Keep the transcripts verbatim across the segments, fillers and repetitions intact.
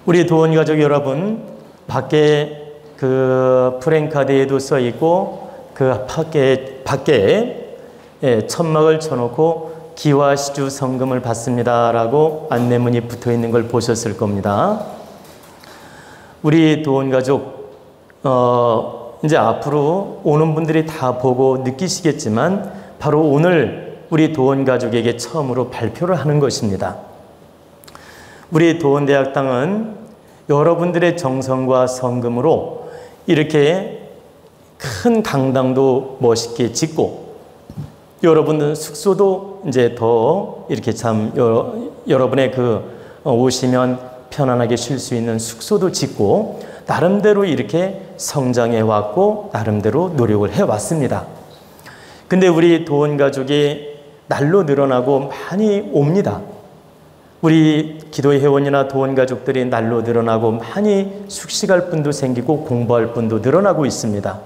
우리 도원가족 여러분, 밖에 그 프랭카드에도 써 있고 그 밖에 밖에 예, 천막을 쳐놓고 기와시주 성금을 받습니다라고 안내문이 붙어 있는 걸 보셨을 겁니다. 우리 도원가족 어, 이제 앞으로 오는 분들이 다 보고 느끼시겠지만 바로 오늘 우리 도원가족에게 처음으로 발표를 하는 것입니다. 우리 도원대학당은 여러분들의 정성과 성금으로 이렇게 큰 강당도 멋있게 짓고 여러분들 숙소도 이제 더 이렇게 참 여러, 여러분의 그 오시면 편안하게 쉴 수 있는 숙소도 짓고 나름대로 이렇게 성장해 왔고 나름대로 노력을 해 왔습니다. 근데 우리 도원가족이 날로 늘어나고 많이 옵니다. 우리 기도의 회원이나 도원가족들이 날로 늘어나고 많이 숙식할 분도 생기고 공부할 분도 늘어나고 있습니다.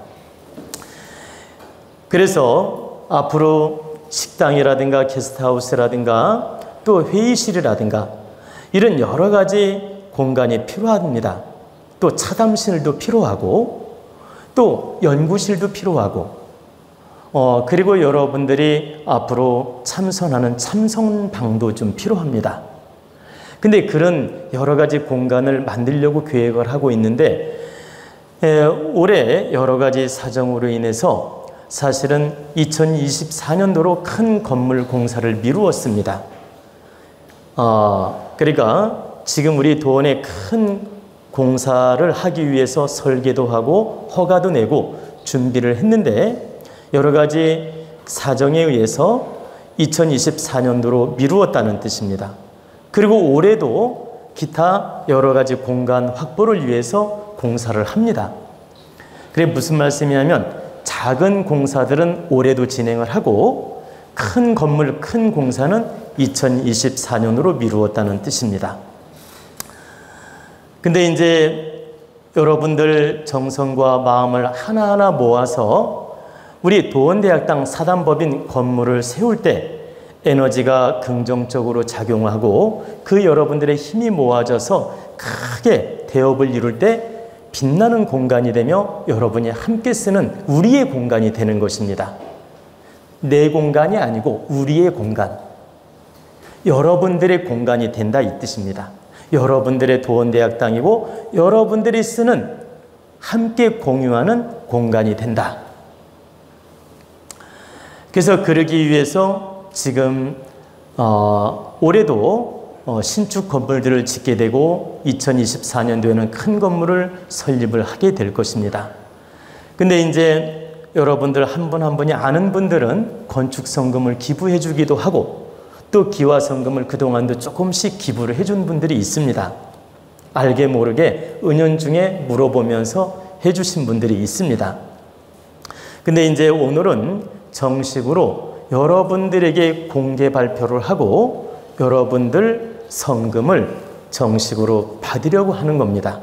그래서 앞으로 식당이라든가 게스트하우스라든가 또 회의실이라든가 이런 여러 가지 공간이 필요합니다. 또 차담실도 필요하고 또 연구실도 필요하고 어 그리고 여러분들이 앞으로 참선하는 참선방도 좀 필요합니다. 근데 그런 여러 가지 공간을 만들려고 계획을 하고 있는데 에, 올해 여러 가지 사정으로 인해서 사실은 이천이십사 년도로 큰 건물 공사를 미루었습니다. 어, 그러니까 지금 우리 도원에 큰 공사를 하기 위해서 설계도 하고 허가도 내고 준비를 했는데 여러 가지 사정에 의해서 이천이십사 년도로 미루었다는 뜻입니다. 그리고 올해도 기타 여러 가지 공간 확보를 위해서 공사를 합니다. 그게 무슨 말씀이냐면 작은 공사들은 올해도 진행을 하고 큰 건물, 큰 공사는 이천이십사 년으로 미루었다는 뜻입니다. 근데 이제 여러분들 정성과 마음을 하나하나 모아서 우리 도원대학당 사단법인 건물을 세울 때 에너지가 긍정적으로 작용하고 그 여러분들의 힘이 모아져서 크게 대업을 이룰 때 빛나는 공간이 되며 여러분이 함께 쓰는 우리의 공간이 되는 것입니다. 내 공간이 아니고 우리의 공간, 여러분들의 공간이 된다 이 뜻입니다. 여러분들의 도원대학당이고 여러분들이 쓰는 함께 공유하는 공간이 된다. 그래서 그러기 위해서 지금 어, 올해도 어, 신축 건물들을 짓게 되고 이천이십사 년도에는 큰 건물을 설립을 하게 될 것입니다. 근데 이제 여러분들 한 분 한 분이 아는 분들은 건축성금을 기부해 주기도 하고 또 기와성금을 그동안도 조금씩 기부를 해준 분들이 있습니다. 알게 모르게 은연중에 물어보면서 해주신 분들이 있습니다. 근데 이제 오늘은 정식으로 여러분들에게 공개 발표를 하고 여러분들 성금을 정식으로 받으려고 하는 겁니다.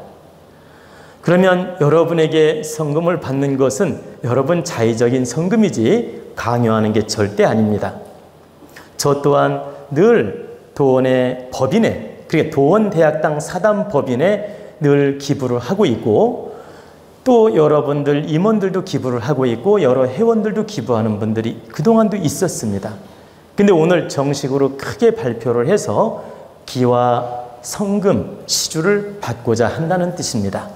그러면 여러분에게 성금을 받는 것은 여러분 자의적인 성금이지 강요하는 게 절대 아닙니다. 저 또한 늘 도원의 법인에, 그러니까 도원대학당 사단법인에 늘 기부를 하고 있고 또 여러분들 임원들도 기부를 하고 있고 여러 회원들도 기부하는 분들이 그동안도 있었습니다. 근데 오늘 정식으로 크게 발표를 해서 기와 성금 시주를 받고자 한다는 뜻입니다.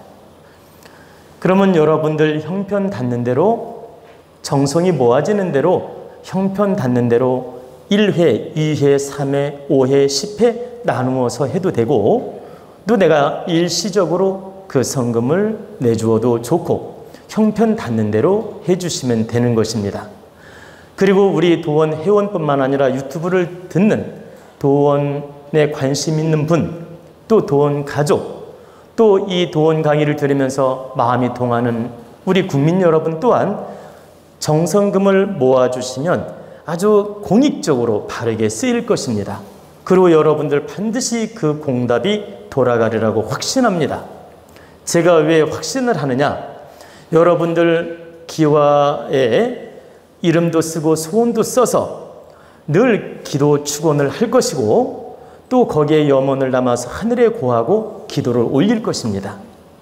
그러면 여러분들 형편 닿는 대로 정성이 모아지는 대로 형편 닿는 대로 일 회, 이 회, 삼 회, 오 회, 십 회 나누어서 해도 되고 또 내가 일시적으로 그 성금을 내주어도 좋고 형편 닿는 대로 해주시면 되는 것입니다. 그리고 우리 도원 회원뿐만 아니라 유튜브를 듣는 도원에 관심 있는 분, 또 도원 가족, 또 이 도원 강의를 들으면서 마음이 통하는 우리 국민 여러분 또한 정성금을 모아주시면 아주 공익적으로 바르게 쓰일 것입니다. 그리고 여러분들 반드시 그 공답이 돌아가리라고 확신합니다. 제가 왜 확신을 하느냐? 여러분들 기와에 이름도 쓰고 소원도 써서 늘 기도 축원을 할 것이고 또 거기에 염원을 담아서 하늘에 고하고 기도를 올릴 것입니다.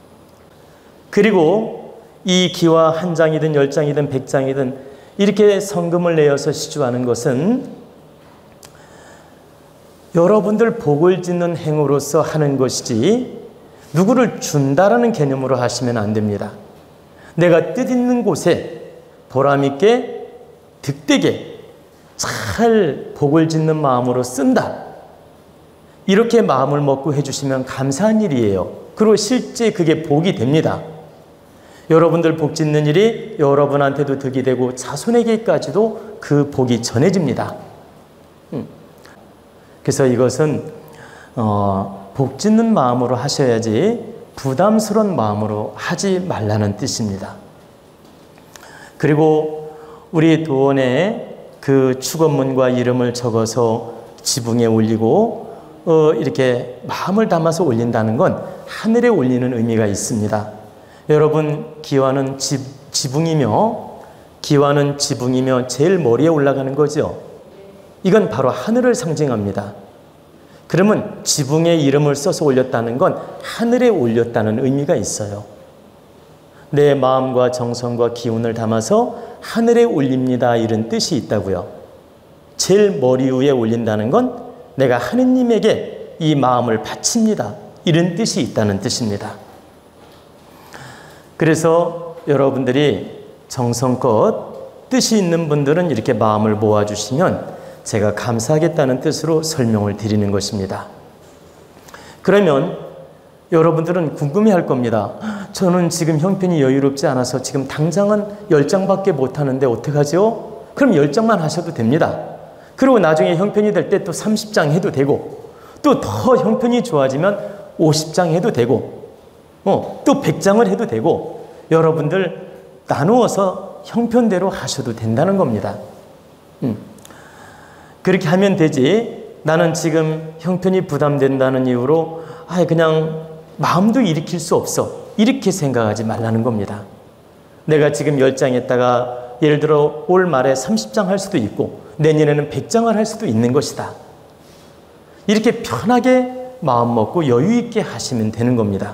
그리고 이 기와 한 장이든 열 장이든 백 장이든 이렇게 성금을 내어서 시주하는 것은 여러분들 복을 짓는 행위로서 하는 것이지 누구를 준다라는 개념으로 하시면 안 됩니다. 내가 뜻있는 곳에 보람있게 득되게 잘 복을 짓는 마음으로 쓴다. 이렇게 마음을 먹고 해주시면 감사한 일이에요. 그리고 실제 그게 복이 됩니다. 여러분들 복 짓는 일이 여러분한테도 득이 되고 자손에게까지도 그 복이 전해집니다. 그래서 이것은 어, 복 짓는 마음으로 하셔야지 부담스러운 마음으로 하지 말라는 뜻입니다. 그리고 우리 도원에 그 축원문과 이름을 적어서 지붕에 올리고 어, 이렇게 마음을 담아서 올린다는 건 하늘에 올리는 의미가 있습니다. 여러분, 기와는 지, 지붕이며 기와는 지붕이며 제일 머리에 올라가는 거죠. 이건 바로 하늘을 상징합니다. 그러면 지붕에 이름을 써서 올렸다는 건 하늘에 올렸다는 의미가 있어요. 내 마음과 정성과 기운을 담아서 하늘에 올립니다. 이런 뜻이 있다고요. 제일 머리 위에 올린다는 건 내가 하느님에게 이 마음을 바칩니다. 이런 뜻이 있다는 뜻입니다. 그래서 여러분들이 정성껏 뜻이 있는 분들은 이렇게 마음을 모아주시면 제가 감사하겠다는 뜻으로 설명을 드리는 것입니다. 그러면 여러분들은 궁금해할 겁니다. 저는 지금 형편이 여유롭지 않아서 지금 당장은 열 장밖에 못하는데 어떡하죠? 그럼 열 장만 하셔도 됩니다. 그리고 나중에 형편이 될 때 또 삼십 장 해도 되고 또 더 형편이 좋아지면 오십 장 해도 되고 어, 또 백 장을 해도 되고 여러분들 나누어서 형편대로 하셔도 된다는 겁니다. 음. 그렇게 하면 되지 나는 지금 형편이 부담된다는 이유로 아 그냥 마음도 일으킬 수 없어 이렇게 생각하지 말라는 겁니다. 내가 지금 열 장 했다가 예를 들어 올 말에 삼십 장 할 수도 있고 내년에는 백 장을 할 수도 있는 것이다. 이렇게 편하게 마음 먹고 여유 있게 하시면 되는 겁니다.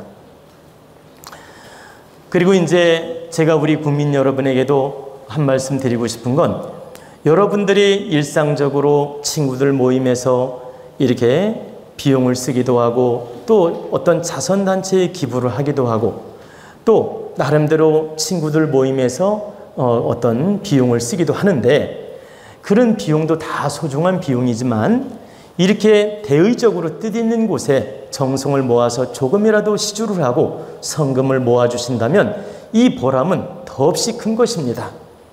그리고 이제 제가 우리 국민 여러분에게도 한 말씀 드리고 싶은 건 여러분들이 일상적으로 친구들 모임에서 이렇게 비용을 쓰기도 하고 또 어떤 자선단체에 기부를 하기도 하고 또 나름대로 친구들 모임에서 어, 어떤 비용을 쓰기도 하는데 그런 비용도 다 소중한 비용이지만 이렇게 대의적으로 뜻있는 곳에 정성을 모아서 조금이라도 시주를 하고 성금을 모아주신다면 이 보람은 더없이 큰 것입니다.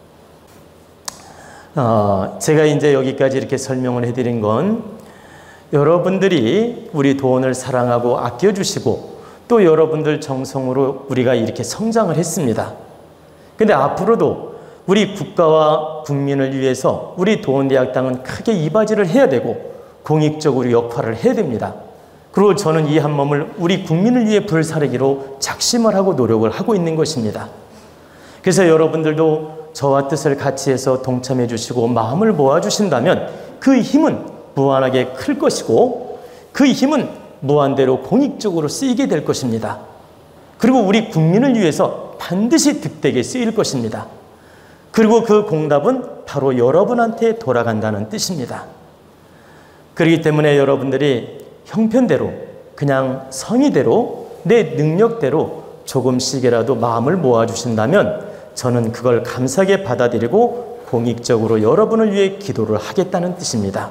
어, 제가 이제 여기까지 이렇게 설명을 해드린 건 여러분들이 우리 도원을 사랑하고 아껴주시고 또 여러분들 정성으로 우리가 이렇게 성장을 했습니다. 근데 앞으로도 우리 국가와 국민을 위해서 우리 도원대학당은 크게 이바지를 해야 되고 공익적으로 역할을 해야 됩니다. 그리고 저는 이 한 몸을 우리 국민을 위해 불사르기로 작심을 하고 노력을 하고 있는 것입니다. 그래서 여러분들도 저와 뜻을 같이 해서 동참해 주시고 마음을 모아주신다면 그 힘은 무한하게 클 것이고 그 힘은 무한대로 공익적으로 쓰이게 될 것입니다. 그리고 우리 국민을 위해서 반드시 득되게 쓰일 것입니다. 그리고 그 공답은 바로 여러분한테 돌아간다는 뜻입니다. 그렇기 때문에 여러분들이 형편대로 그냥 성의대로 내 능력대로 조금씩이라도 마음을 모아주신다면 저는 그걸 감사하게 받아들이고 공익적으로 여러분을 위해 기도를 하겠다는 뜻입니다.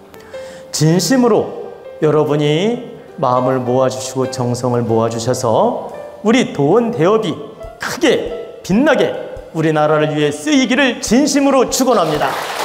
진심으로 여러분이 마음을 모아주시고 정성을 모아주셔서 우리 도원 대업이 크게 빛나게 우리나라를 위해 쓰이기를 진심으로 축원합니다.